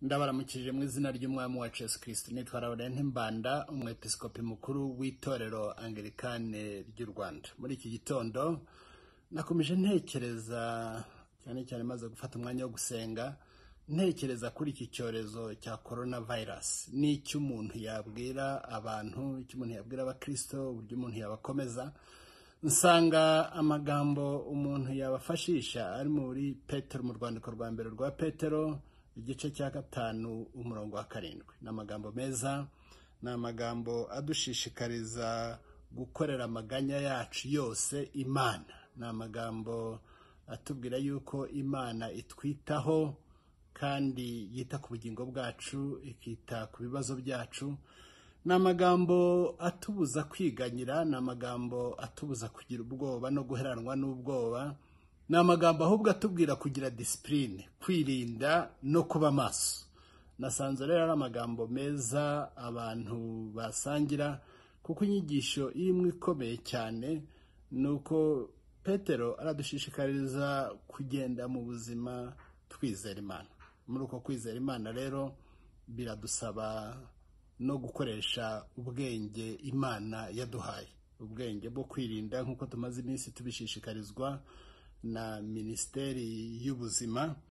Ndabaramukije mu izina ry'umwami wacu Yesu Kristo. Nitwa Laurent Mbanda, umwepiskopi mukuru w'itorero Anglikane ry'u Rwanda. Muri iki gitondo nakomeje ntekereza cyane maze gufata umwanya wo gusenga, ntekereza kuri iki cyorezo cya coronavirus. N'icyo umuntu yabwira abantu, icyo umuntu yabwira abakristo, uburyo umuntu yabakomeza. Nsanga amagambo umuntu yabafashisha ari muri Petero, mu rwandiko rwa mbere rwa Petero igice cya 5 umurongo wa 7. Ni amagambo meza, ni amagambo adushishikariza gukorera amaganya yacu yose Imana. Ni amagambo atubwira yuko Imana itwitaho kandi yita ku bugingo bwacu, ikita ku bibazo byacu. Ni amagambo atubuza kwiganyira, ni amagambo atubuza kugira ubwoba no guheranwa n'ubwoba. Ni amagambo ahubwo atubwira kugira discipline, kwirinda no kuba maso. Nasanze rero ari amagambo meza abantu basangira, kuko inyigisho imwe ikomeye cyane nuko Petero aradushishikariza kugenda mu buzima twizera Imana. Muri uko kwizera Imana rero biradusaba no gukoresha ubwenge Imana yaduhaye, ubwenge bwo kwirinda, nk'uko tumaze iminsi tubishishikarizwa na Minisiteri y'Ubuzima.